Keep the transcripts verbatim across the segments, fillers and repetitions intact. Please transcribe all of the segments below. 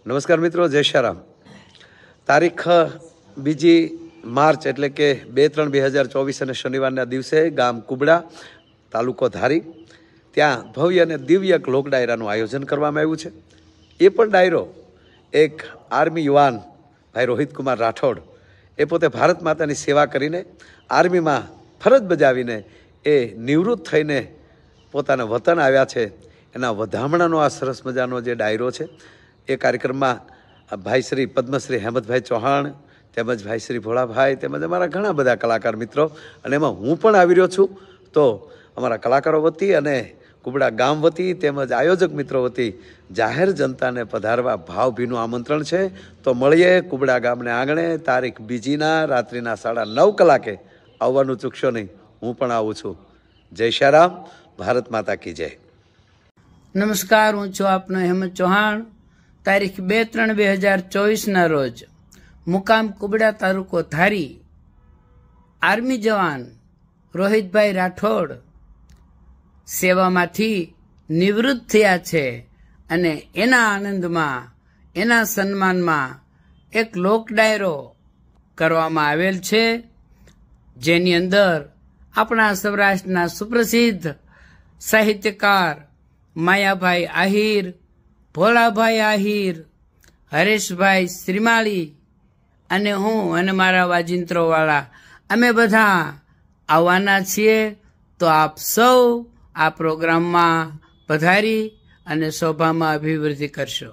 નમસ્કાર મિત્રો, જય શ્યારામ। તારીખ બીજી માર્ચ એટલે કે બે ત્રણ બે હજાર ચોવીસ અને શનિવારના દિવસે ગામ કુબડા, તાલુકો ધારી, ત્યાં ભવ્ય અને દિવ્ય એક લોક ડાયરાનું આયોજન કરવામાં આવ્યું છે। એ પણ ડાયરો એક આર્મી યુવાન ભાઈ રોહિત કુમાર રાઠોડ, એ પોતે ભારત માતાની સેવા કરીને આર્મીમાં ફરજ બજાવીને એ નિવૃત્ત થઈને પોતાના વતન આવ્યા છે, એના વધામણાનો આ સરસ મજાનો જે ડાયરો છે। એ કાર્યક્રમમાં ભાઈ શ્રી પદ્મશ્રી હેમંતભાઈ ચૌહાણ તેમજ ભાઈ શ્રી ભોળાભાઈ તેમજ અમારા ઘણા બધા કલાકાર મિત્રો, અને એમાં હું પણ આવી રહ્યો છું। તો અમારા કલાકારો વતી અને કુબડા ગામ વતી તેમજ આયોજક મિત્રો વતી જાહેર જનતાને પધારવા ભાવભીનું આમંત્રણ છે। તો મળીએ કુબડા ગામને આંગણે તારીખ બીજીના રાત્રિના સાડા નવ કલાકે। આવવાનું ચૂકશો નહીં, હું પણ આવું છું। જય શ્યારામ, ભારત માતા કી જય। નમસ્કાર, હું છું આપનો હેમંત ચૌહાણ। તારીખ બે ત્રણ બે હજાર ચોવીસના રોજ મુકામ કુબડા, તાલુકો ધારી, આર્મી જવાન રોહિતભાઈ રાઠોડ સેવામાંથી નિવૃત્ત થયા છે, અને એના આનંદમાં, એના સન્માનમાં એક લોક ડાયરો કરવામાં આવેલ છે, જેની અંદર આપણા સૌરાષ્ટ્રના સુપ્રસિદ્ધ સાહિત્યકાર માયાભાઈ આહિર, ભોળાભાઈ આહિર, હરેશભાઈ શ્રીમાળી અને હું અને મારા વાજિંત્રોવાળા અમે બધા આવવાના છીએ। તો આપ સૌ આ પ્રોગ્રામમાં પધારી અને શોભામાં અભિવૃદ્ધિ કરશો।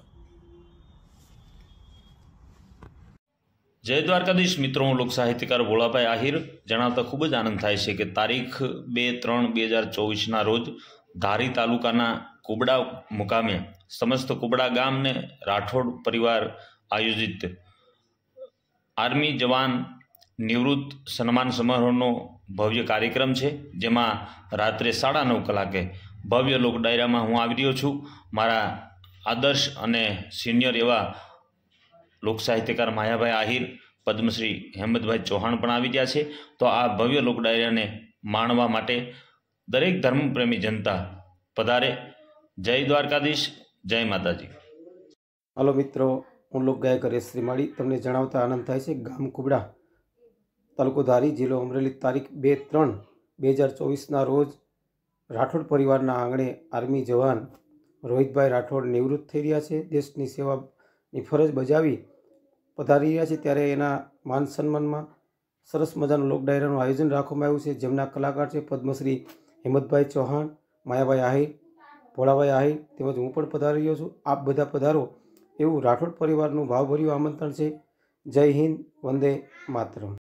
જય દ્વારકાધીશ મિત્રો, હું લોક સાહિત્યકાર ભોળાભાઈ આહિર જણાવતા ખૂબ જ આનંદ થાય છે કે તારીખ બે ત્રણ બે હજાર ચોવીસના રોજ ધારી તાલુકાના કુબડા મુકામે સમસ્ત કુબડા ગામને રાઠોડ પરિવાર આયોજિત આર્મી જવાન નિવૃત્ત સન્માન સમારોહનો ભવ્ય કાર્યક્રમ છે, જેમાં રાત્રે સાડા નવ કલાકે ભવ્ય લોક ડાયરામાં હું આવી રહ્યો છું। મારા આદર્શ અને સિનિયર એવા લોક સાહિત્યકાર માયાભાઈ આહિર, પદ્મશ્રી હેમંતભાઈ ચૌહાણ પણ આવી ગયા છે। તો આ ભવ્ય લોક ડાયરાને માણવા માટે દરેક ધર્મપ્રેમી જનતા પધારે। જય દ્વારકાધીશ, જય માતાજી। હાલો મિત્રો, હું લોક ગાયક હરેશ શ્રીમાળી તમને જણાવતા આનંદ થાય છે, ગામ કુબડા, તાલુકો ધારી, જિલ્લો અમરેલી, તારીખ બે ત્રણ બે હજાર ચોવીસના રોજ રાઠોડ પરિવારના આંગણે આર્મી જવાન રોહિતભાઈ રાઠોડ નિવૃત્ત થઈ રહ્યા છે, દેશની સેવાની ફરજ બજાવી પધારી રહ્યા છે, ત્યારે એના માન સન્માનમાં સરસ મજાનું લોક ડાયરાનું આયોજન રાખવામાં આવ્યું છે, જેમના કલાકાર છે પદ્મશ્રી હેમંતભાઈ ચૌહાણ, માયાભાઈ આહિર, ભોળાભાઈ આહિર તેમજ હું પણ પધારી રહ્યો છું। આપ બધા પધારો એવું રાઠોડ પરિવારનું ભાવભર્યું આમંત્રણ છે। જય હિન્દ, વંદે માતરમ।